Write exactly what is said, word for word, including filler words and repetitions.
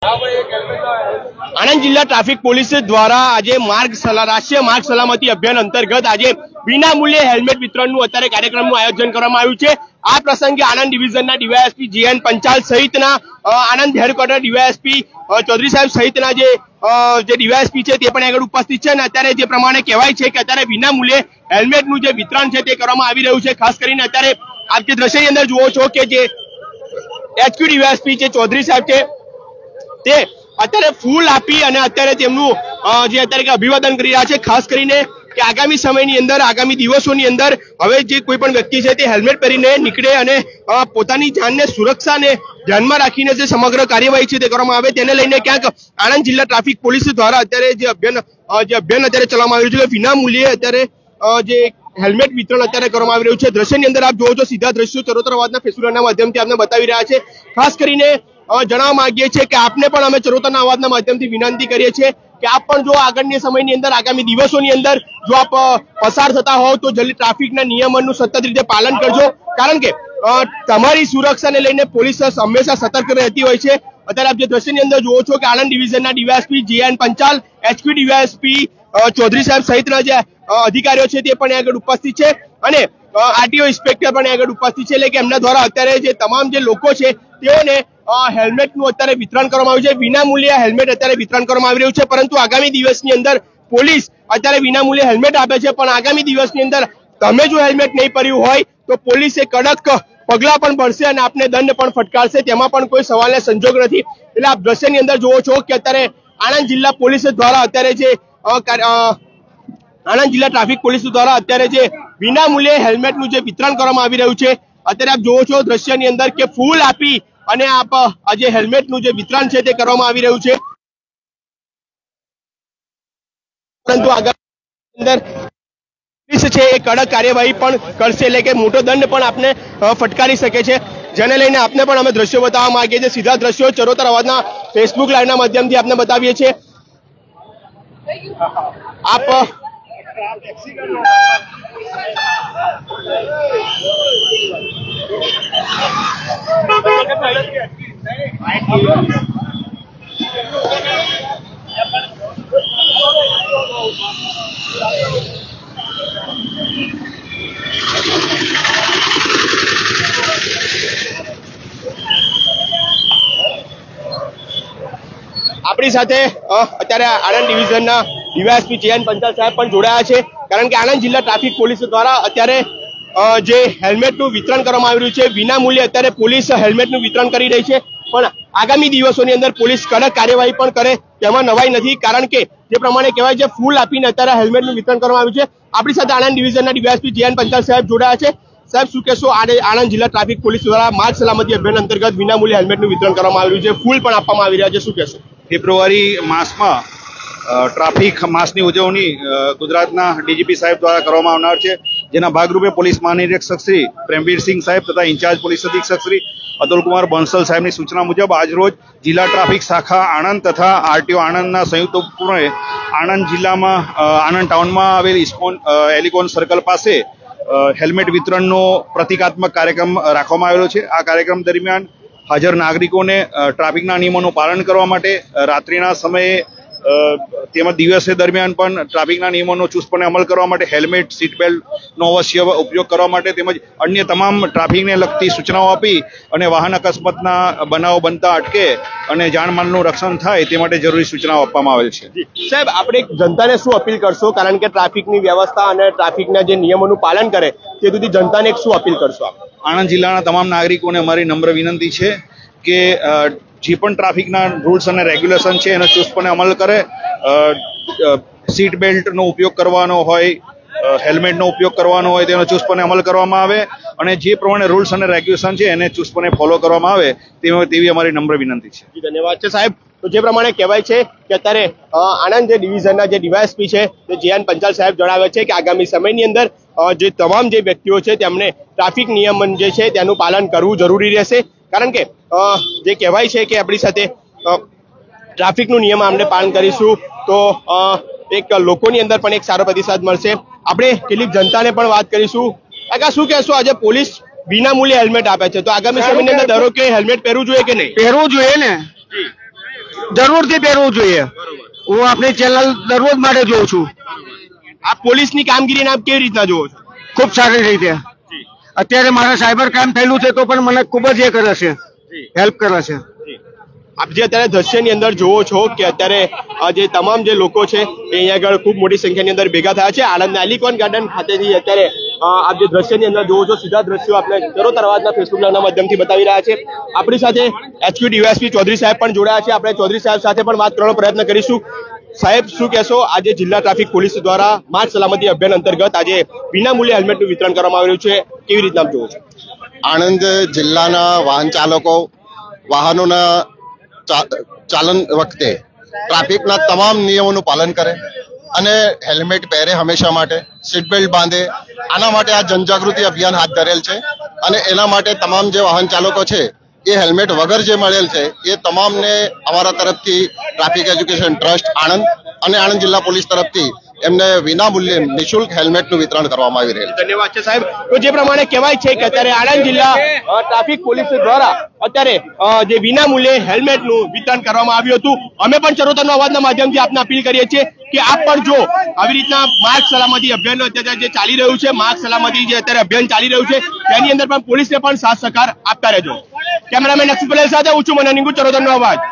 આણંદ જિલ્લા traffic police દ્વારા આજે માર્ગ રાષ્ટ્રીય માર્ગ સલામતી અભિયાન અંતર્ગત આજે વિનામૂલ્યે હેલ્મેટ વિતરણનું અત્યારે કાર્યક્રમનું આયોજન કરવામાં આવ્યું છે। આ પ્રસંગે આણંદ ડિવિઝનના ડીવાયએસપી જીએન પંચાલ સહિતના આણંદ હેડક્વાર્ટર ડીવાયએસપી ચૌધરી સાહેબ સહિતના જે જે ડીવાયએસપી છે તે પણ આગળ ઉપસ્થિત છે અને અત્યારે જે પ્રમાણે કહેવાય છે કે અત્યારે વિનામૂલ્યે હેલ્મેટનું જે વિતરણ છે તે કરવામાં આવી રહ્યું છે। ખાસ કરીને અત્યારે આપ જે દ્રશ્યની અંદર જુઓ છો કે જે એચક્યુ ડીવાયએસપી છે ચૌધરી સાહેબ છે તે અત્યારે ફૂલ આપી અને અત્યારે તેમનું જે અત્યારે અભિવાદન કરી રહ્યા છે। ખાસ કરીને કે આગામી સમયની અંદર આગામી દિવસોની અંદર હવે જે કોઈ પણ વ્યક્તિ છે તે હેલ્મેટ પહેરીને નીકળે અને પોતાની જાનને સુરક્ષાને ધ્યાનમાં રાખીને જે સમગ્ર કાર્યવાહી છે તે કરવામાં આવે તેને લઈને ક્યાંક આણંદ જિલ્લા ટ્રાફિક પોલીસ દ્વારા અત્યારે જે અભિયાન જે અભિયાન અત્યારે ચલાવવામાં આવ્યું છે કે વિના મૂલ્યે અત્યારે જે હેલ્મેટ વિતરણ અત્યારે કરવામાં આવી રહ્યું છે। દ્રશ્યની અંદર આપ જોવો છો સીધા દ્રશ્યો ચરોતર અવાજના ફેસબુકના માધ્યમથી આપને બતાવી રહ્યા છે। ખાસ કરીને જણાવવા માંગીએ છીએ કે આપને પણ અમે ચરોતરના અવાજના માધ્યમથી વિનંતી કરીએ છીએ કે આપ પણ જો આગળની સમયની અંદર આગામી દિવસોની અંદર જો આપ પસાર થતા હોવ તો જલ્દી ટ્રાફિકના નિયમોનું સતત રીતે પાલન કરજો, કારણ કે તમારી સુરક્ષાને લઈને પોલીસ હંમેશા સતર્ક રહેતી હોય છે। અત્યારે આપ જે દ્રશ્યની અંદર જુઓ છો કે આણંદ ડિવિઝનના DYSP GN Panchal, HQ DYSP Chaudhary સાહેબ સહિતના જે અધિકારીઓ છે તે પણ આગળ ઉપસ્થિત છે અને આરટીઓ ઇન્સ્પેક્ટર પણ આગળ ઉપસ્થિત છે। એટલે કે એમના દ્વારા અત્યારે જે તમામ જે લોકો છે તેઓને હેલ્મેટનું અત્યારે વિતરણ કરવામાં આવ્યું છે। વિનામૂલ્યે હેલ્મેટ અત્યારે વિતરણ કરવામાં આવી રહ્યું છે, પરંતુ આગામી દિવસની અંદર પોલીસ અત્યારે વિનામૂલ્યે હેલ્મેટ આપે છે, પણ આગામી દિવસની અંદર તમે જો હેલ્મેટ નહીં પહેર્યું હોય તો પોલીસે કડક પગલા પણ ભરશે અને આપને દંડ પણ ફટકારશે, તેમાં પણ કોઈ સવાલને સંજોગ નથી। એટલે આપ દ્રશ્યની અંદર જુઓ છો કે અત્યારે આણંદ જિલ્લા પોલીસ દ્વારા અત્યારે જે આણંદ જિલ્લા ટ્રાફિક પોલીસ દ્વારા અત્યારે જે વિનામૂલ્યે હેલ્મેટનું જે વિતરણ કરવામાં આવી રહ્યું છે, અત્યારે આપ જુઓ છો દ્રશ્યની અંદર કે ફૂલ આપી અને આપ આજે હેલ્મેટનું જે વિતરણ છે તે કરવામાં આવી રહ્યું છે, પરંતુ આગામી અંદર પોલીસ છે એ કડક કાર્યવાહી પણ કરશે, એટલે કે મોટો દંડ પણ આપને ફટકારી શકે છે। જેને લઈને આપને પણ અમે દ્રશ્યો બતાવવા માંગીએ છીએ। સીધા દ્રશ્યો ચરોતર અવાજના ફેસબુક લાઈવના માધ્યમથી આપને બતાવીએ છીએ। આપ આપણી સાથે અત્યારે આણંદ ડિવિઝનના ડીવાયએસપી જીએન પંચાલ સાહેબ પણ જોડાયા છે, કારણ કે આણંદ જિલ્લા ટ્રાફિક પોલીસ દ્વારા અત્યારે જે હેલ્મેટનું વિતરણ કરવામાં આવી રહ્યું છે, વિના મૂલ્યે અત્યારે પોલીસ હેલ્મેટનું વિતરણ કરી રહી છે, પણ આગામી દિવસોની અંદર પોલીસ કડક કાર્યવાહી પણ કરે તેમાં નવાઈ નથી, કારણ કે જે પ્રમાણે કહેવાય છે ફૂલ આપીને અત્યારે હેલ્મેટનું વિતરણ કરવામાં આવ્યું છે। આપણી સાથે આણંદ ડિવિઝનના ડીવાયએસપી જીએન પંચાલ સાહેબ જોડાયા છે। સાહેબ, શું કહેશો? આણંદ જિલ્લા ટ્રાફિક પોલીસ દ્વારા માર્ગ સલામતી અભિયાન અંતર્ગત વિનામૂલ્યે હેલ્મેટનું વિતરણ કરવામાં આવ્યું છે, ફૂલ પણ આપવામાં આવી રહ્યા છે, શું કહેશો? ફેબ્રુઆરી માસમાં ટ્રાફિક માસની ઉજવણી ગુજરાતના ડીજીપી સાહેબ દ્વારા કરવામાં આવનાર છે, જેના ભાગરૂપે પોલીસ મહાનિરીક્ષક શ્રી પ્રેમવીરસિંહ સાહેબ તથા ઇન્ચાર્જ પોલીસ અધિક્ષક શ્રી અતુલકુમાર બંસલ સાહેબની સૂચના મુજબ આજરોજ જિલ્લા ટ્રાફિક શાખા આણંદ તથા આરટીઓ આણંદના સંયુક્ત ઉપક્રમે આણંદ જિલ્લામાં આણંદ ટાઉનમાં આવેલ ઇસ્કોન એલિકોન સર્કલ પાસે હેલ્મેટ વિતરણનો પ્રતિકાત્મક કાર્યક્રમ રાખવામાં આવેલો છે। આ કાર્યક્રમ દરમિયાન હાજર નાગરિકોને ટ્રાફિકના નિયમોનું પાલન કરવા માટે રાત્રિના સમયે તેમજ દિવસે દરમિયાન પણ ટ્રાફિકના નિયમોનો ચુસ્તપણે અમલ કરવા માટે હેલ્મેટ, સીટ બેલ્ટનો અવશ્ય ઉપયોગ કરવા માટે તેમજ અન્ય તમામ ટ્રાફિકને લગતી સૂચનાઓ આપી અને વાહન અકસ્માતના બનાવો બનતા અટકે અને જાનમાલનું રક્ષણ થાય તે માટે જરૂરી સૂચનાઓ આપવામાં આવેલ છે। સાહેબ, આપણે જનતાને શું અપીલ કરશો, કારણ કે ટ્રાફિકની વ્યવસ્થા અને ટ્રાફિકના જે નિયમોનું પાલન કરે તે સુધી જનતાને શું અપીલ કરશો આપ? આણંદ જિલ્લાના તમામ નાગરિકોને અમારી નમ્ર વિનંતી છે કે જે પણ ટ્રાફિકના રૂલ્સ અને રેગ્યુલેશન છે એનો ચુસ્તપણે અમલ કરે, સીટ બેલ્ટનો ઉપયોગ કરવાનો હોય, હેલ્મેટનો ઉપયોગ કરવાનો હોય તેનો ચુસ્તપણે અમલ કરવામાં આવે અને જે પ્રમાણે રૂલ્સ અને રેગ્યુલેશન છે એને ચુસ્તપણે ફોલો કરવામાં આવે તેવી અમારી નમ્ર વિનંતી છે। ધન્યવાદ છે સાહેબ। તો જે પ્રમાણે કહેવાય છે કે અત્યારે આણંદ જે ડિવિઝનના જે ડીવાયએસપી છે તે જીએન પંચાલ સાહેબ જણાવે છે કે આગામી સમયની અંદર જે તમામ જે વ્યક્તિઓ છે તેમને ટ્રાફિક નિયમન જે છે તેનું પાલન કરવું જરૂરી રહેશે, કારણ કે જે કહેવાય છે કે આપણી સાથે ટ્રાફિકનું નિયમ આપણે પાલન કરીશું તો એક લોકોની અંદર પણ એક સારો પ્રતિસાદ મળશે। આપણે કેટલીક જનતાને પણ વાત કરીશું। કાકા, શું કહેશો? આજે પોલીસ વિનામૂલ્યે હેલ્મેટ આપે છે, તો આગામી સમયની અંદર દરેકે હેલ્મેટ પહેરવું જોઈએ કે નહીં? પહેરવું જોઈએ ને। જરૂરથી પહેરવું જોઈએ. હું આપણી ચેનલ દરરોજ માટે જોઉં છું. આ પોલીસની કામગીરીને આપ કેવી રીતના જોવો છો? ખૂબ સારી રીતે. અત્યારે મારા સાયબર ક્રાઇમ થયેલું છે તો પણ મને ખૂબ જ એ કરે છે, હેલ્પ કરે છે. આપ જે અત્યારે દ્રશ્યની અંદર જોવો છો કે અત્યારે આ જે તમામ જે લોકો છે એ અહીંયા આગળ ખૂબ મોટી સંખ્યાની અંદર ભેગા થયા છે. આણંદના એલિકોન ગાર્ડન ખાતેથી અત્યારે આપ જે દ્રશ્યની અંદર જોવો છો, સીધા દ્રશ્યો આપણે ચરોતર અવાજના ફેસબુક લાઈવના માધ્યમથી બતાવી રહ્યા છે. આપણી સાથે એચક્યુ ડીવાયએસપી ચૌધરી સાહેબ પણ જોડાયા છે. આપણે ચૌધરી સાહેબ સાથે પણ વાત કરવાનો પ્રયત્ન કરીશું. સાહેબ, શું કહેશો? આજે જિલ્લા ટ્રાફિક પોલીસ દ્વારા માર્ગ સલામતી અભિયાન અંતર્ગત આજે વિનામૂલ્યે હેલ્મેટનું વિતરણ કરવામાં આવ્યું છે. કેવી રીતના આપ જોવો છો? આણંદ જિલ્લાના વાહન ચાલકો વાહનોના ચાલન વખતે ટ્રાફિકના તમામ નિયમોનું પાલન કરે અને હેલ્મેટ પહેરે હંમેશા માટે, સીટ બેલ્ટ બાંધે. આના માટે આ જનજાગૃતિ અભિયાન હાથ ધરેલ છે અને એના માટે તમામ જે વાહન ચાલકો છે એ હેલ્મેટ વગર જે મળેલ છે એ તમામને અમારા તરફથી ટ્રાફિક એજ્યુકેશન ટ્રસ્ટ આણંદ અને આણંદ જિલ્લા પોલીસ તરફથી એમને વિના મૂલ્યે નિઃશુલ્ક હેલ્મેટનું વિતરણ કરવામાં આવી રહ્યું છે. ધન્યવાદ છે સાહેબ. તો જે પ્રમાણે કહેવાય છે કે અત્યારે આણંદ જિલ્લા ટ્રાફિક પોલીસ દ્વારા અત્યારે જે વિના મૂલ્યે હેલ્મેટનું વિતરણ કરવામાં આવ્યું હતું. અમે પણ ચરોતરનો અવાજના માધ્યમથી આપને અપીલ કરીએ છીએ કે આપ પણ જો આવી રીતના માર્ગ સલામતી અભિયાન અત્યારે જે ચાલી રહ્યું છે, માર્ગ સલામતી જે અત્યારે અભિયાન ચાલી રહ્યું છે તેની અંદર પણ પોલીસને પણ સાથ સહકાર આપતા રહેજો. કેમેરામેન નક્ષી પટેલ સાથે હું છું મનન નિંગુ, ચરોતરનો અવાજ.